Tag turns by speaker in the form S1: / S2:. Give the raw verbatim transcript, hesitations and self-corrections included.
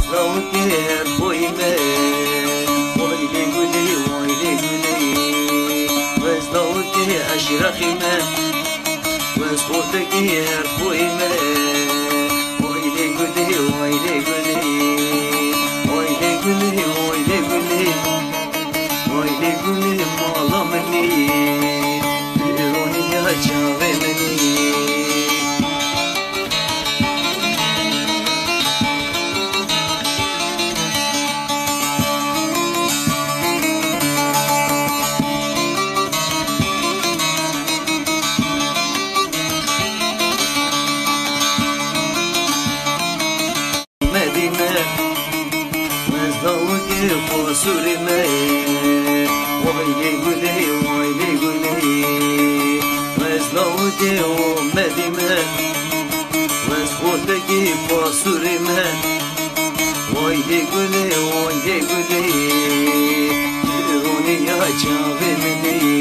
S1: وزلوكر خويمة ويلي قولي ويلي قولي وزلوكر أشرخيمة وزخوتكر خويمة ويلي قولي ويلي قولي ويلي قولي ويلي قولي ويلي قولي مالا مني بيروني يا جاوي مني قصوري ماي ويلي قولي ويلي قولي وزلوتي ومدي مات وزخوتكي قصوري مات ويلي قولي ويلي قولي تروني يا جاوي مني